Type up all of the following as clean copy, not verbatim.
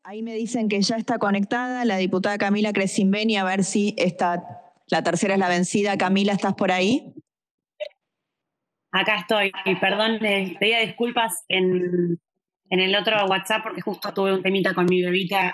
Ahí me dicen que ya está conectada la diputada Camila Crescimbeni, a ver si la tercera es la vencida. Camila, ¿estás por ahí? Acá estoy. Perdón, pedía disculpas en el otro WhatsApp porque justo tuve un temita con mi bebita.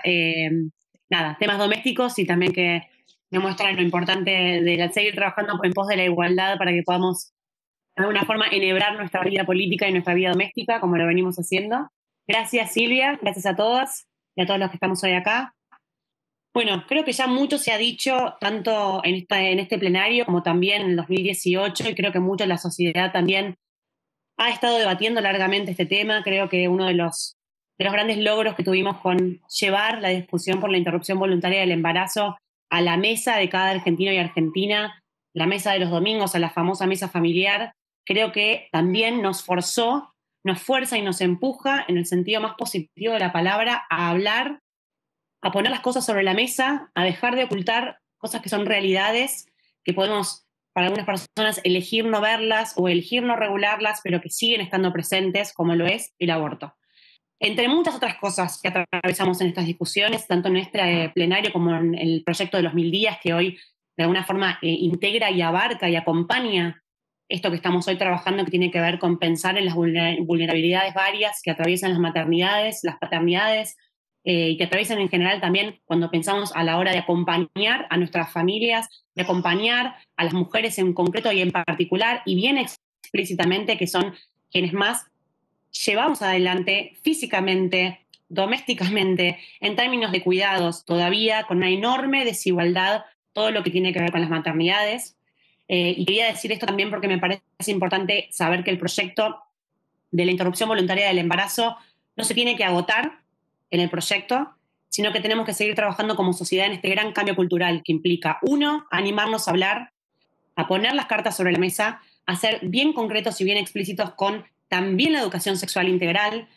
Nada, temas domésticos y también que me muestran lo importante de seguir trabajando en pos de la igualdad para que podamos de alguna forma enhebrar nuestra vida política y nuestra vida doméstica, como lo venimos haciendo. Gracias, Silvia. Gracias a todas y a todos los que estamos hoy acá. Bueno, creo que ya mucho se ha dicho, tanto en este plenario como también en el 2018, y creo que mucho la sociedad también ha estado debatiendo largamente este tema. Creo que uno de los grandes logros que tuvimos con llevar la discusión por la interrupción voluntaria del embarazo a la mesa de cada argentino y argentina, la mesa de los domingos, a la famosa mesa familiar, creo que también nos fuerza y nos empuja, en el sentido más positivo de la palabra, a hablar, a poner las cosas sobre la mesa, a dejar de ocultar cosas que son realidades, que podemos, para algunas personas, elegir no verlas o elegir no regularlas, pero que siguen estando presentes, como lo es el aborto. Entre muchas otras cosas que atravesamos en estas discusiones, tanto en este plenario como en el proyecto de los 1000 días, que hoy de alguna forma integra y abarca y acompaña esto que estamos hoy trabajando, que tiene que ver con pensar en las vulnerabilidades varias que atraviesan las maternidades, las paternidades, y que atraviesan en general también cuando pensamos a la hora de acompañar a nuestras familias, de acompañar a las mujeres en concreto y en particular, y bien explícitamente, que son quienes más llevamos adelante físicamente, domésticamente, en términos de cuidados, todavía con una enorme desigualdad, todo lo que tiene que ver con las maternidades. Y quería decir esto también porque me parece importante saber que el proyecto de la interrupción voluntaria del embarazo no se tiene que agotar en el proyecto, sino que tenemos que seguir trabajando como sociedad en este gran cambio cultural que implica, uno, animarnos a hablar, a poner las cartas sobre la mesa, a ser bien concretos y bien explícitos con también la educación sexual integral.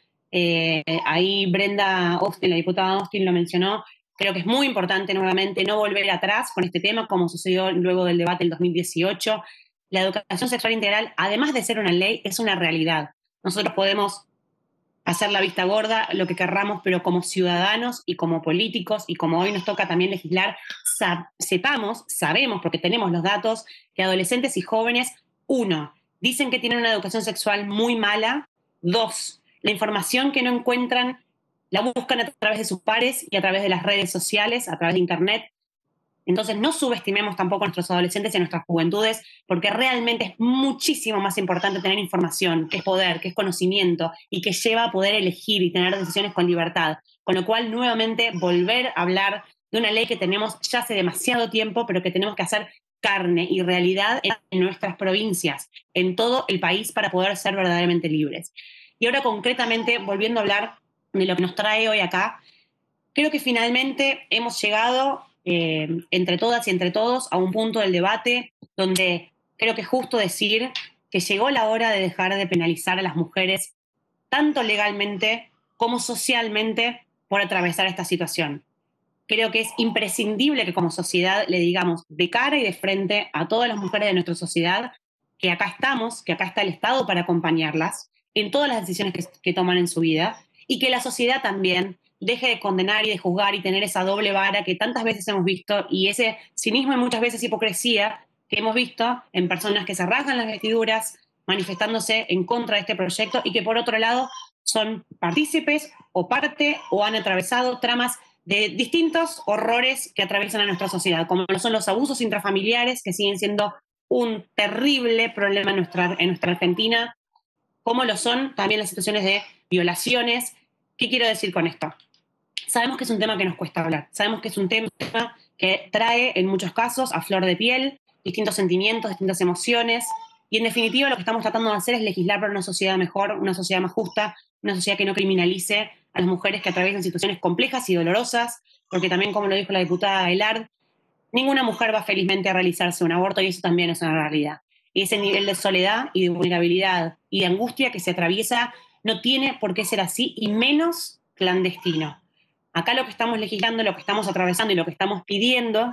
Ahí Brenda Austin, la diputada Austin, lo mencionó. Creo que es muy importante nuevamente no volver atrás con este tema, como sucedió luego del debate del 2018. La educación sexual integral, además de ser una ley, es una realidad. Nosotros podemos hacer la vista gorda, lo que querramos, pero como ciudadanos y como políticos, y como hoy nos toca también legislar, sabemos, porque tenemos los datos, que adolescentes y jóvenes, uno, dicen que tienen una educación sexual muy mala; dos, la información que no encuentran la buscan a través de sus pares y a través de las redes sociales, a través de Internet. Entonces no subestimemos tampoco a nuestros adolescentes y a nuestras juventudes, porque realmente es muchísimo más importante tener información, que es poder, que es conocimiento, y que lleva a poder elegir y tener decisiones con libertad. Con lo cual, nuevamente, volver a hablar de una ley que tenemos ya hace demasiado tiempo, pero que tenemos que hacer carne y realidad en nuestras provincias, en todo el país, para poder ser verdaderamente libres. Y ahora, concretamente, volviendo a hablar de lo que nos trae hoy acá, creo que finalmente hemos llegado, entre todas y entre todos, a un punto del debate donde creo que es justo decir que llegó la hora de dejar de penalizar a las mujeres, tanto legalmente como socialmente, por atravesar esta situación. Creo que es imprescindible que como sociedad le digamos de cara y de frente a todas las mujeres de nuestra sociedad que acá estamos, que acá está el Estado para acompañarlas en todas las decisiones que toman en su vida, y que la sociedad también deje de condenar y de juzgar y tener esa doble vara que tantas veces hemos visto, y ese cinismo y muchas veces hipocresía que hemos visto en personas que se rasgan las vestiduras manifestándose en contra de este proyecto, y que por otro lado son partícipes o parte o han atravesado tramas de distintos horrores que atraviesan a nuestra sociedad, como lo son los abusos intrafamiliares, que siguen siendo un terrible problema en nuestra Argentina, como lo son también las situaciones de violaciones. ¿Qué quiero decir con esto? Sabemos que es un tema que nos cuesta hablar, sabemos que es un tema que trae en muchos casos a flor de piel distintos sentimientos, distintas emociones, y en definitiva lo que estamos tratando de hacer es legislar para una sociedad mejor, una sociedad más justa, una sociedad que no criminalice a las mujeres que atraviesan situaciones complejas y dolorosas, porque también, como lo dijo la diputada Aguilar, ninguna mujer va felizmente a realizarse un aborto, y eso también es una realidad. Y ese nivel de soledad y de vulnerabilidad y de angustia que se atraviesa no tiene por qué ser así, y menos clandestino. Acá lo que estamos legislando, lo que estamos atravesando y lo que estamos pidiendo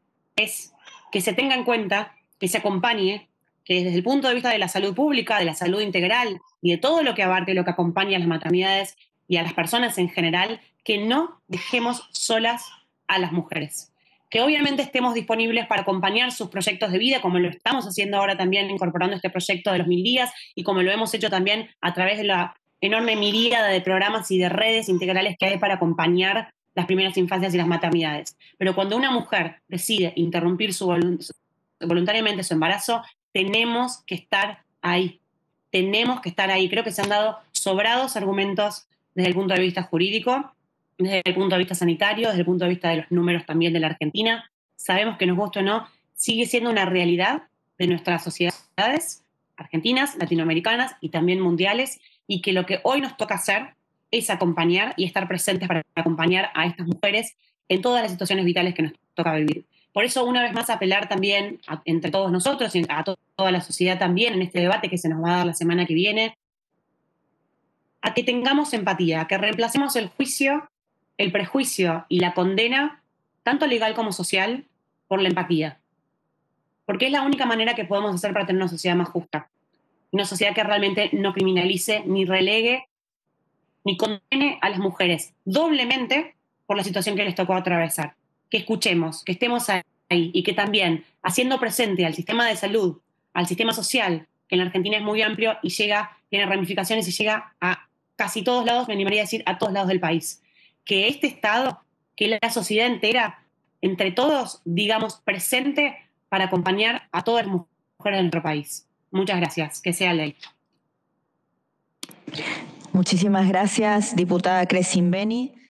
es que se tenga en cuenta, que se acompañe, que desde el punto de vista de la salud pública, de la salud integral y de todo lo que abarque, lo que acompaña a las maternidades, y a las personas en general que no dejemos solas a las mujeres. Que obviamente estemos disponibles para acompañar sus proyectos de vida, como lo estamos haciendo ahora también incorporando este proyecto de los 1000 días y como lo hemos hecho también a través de la enorme miríada de programas y de redes integrales que hay para acompañar las primeras infancias y las maternidades. Pero cuando una mujer decide interrumpir voluntariamente su embarazo, tenemos que estar ahí. Tenemos que estar ahí. Creo que se han dado sobrados argumentos desde el punto de vista jurídico, desde el punto de vista sanitario, desde el punto de vista de los números también de la Argentina. Sabemos que nos guste o no, sigue siendo una realidad de nuestras sociedades argentinas, latinoamericanas y también mundiales, y que lo que hoy nos toca hacer es acompañar y estar presentes para acompañar a estas mujeres en todas las situaciones vitales que nos toca vivir. Por eso, una vez más, apelar también entre todos nosotros y a toda la sociedad también en este debate que se nos va a dar la semana que viene, a que tengamos empatía, a que reemplacemos el juicio, el prejuicio y la condena, tanto legal como social, por la empatía. Porque es la única manera que podemos hacer para tener una sociedad más justa. Una sociedad que realmente no criminalice, ni relegue, ni condene a las mujeres doblemente por la situación que les tocó atravesar. Que escuchemos, que estemos ahí y que también, haciendo presente al sistema de salud, al sistema social, que en la Argentina es muy amplio y tiene ramificaciones y llega a casi todos lados, me animaría a decir a todos lados del país. Que este Estado, que la sociedad entera, entre todos, digamos, presente para acompañar a todas las mujeres de nuestro país. Muchas gracias. Que sea ley. Muchísimas gracias, diputada Crescimbeni.